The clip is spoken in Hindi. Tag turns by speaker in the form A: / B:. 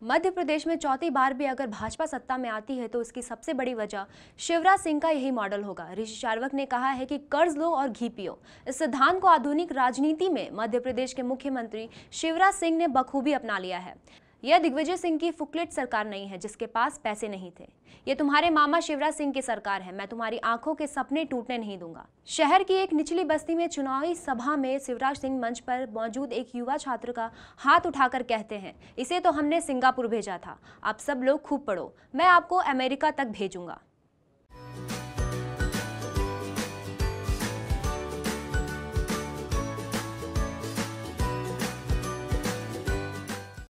A: मध्य प्रदेश में चौथी बार भी अगर भाजपा सत्ता में आती है तो इसकी सबसे बड़ी वजह शिवराज सिंह का यही मॉडल होगा। ऋषि चारवाक ने कहा है कि कर्ज लो और घी पियो। इस सिद्धांत को आधुनिक राजनीति में मध्य प्रदेश के मुख्यमंत्री शिवराज सिंह ने बखूबी अपना लिया है। यह दिग्विजय सिंह की फुकलेट सरकार नहीं है जिसके पास पैसे नहीं थे। ये तुम्हारे मामा शिवराज सिंह की सरकार है। मैं तुम्हारी आंखों के सपने टूटने नहीं दूंगा। शहर की एक निचली बस्ती में चुनावी सभा में शिवराज सिंह मंच पर मौजूद एक युवा छात्र का हाथ उठाकर कहते हैं, इसे तो हमने सिंगापुर भेजा था, आप सब लोग खूब पढ़ो, मैं आपको अमेरिका तक भेजूंगा।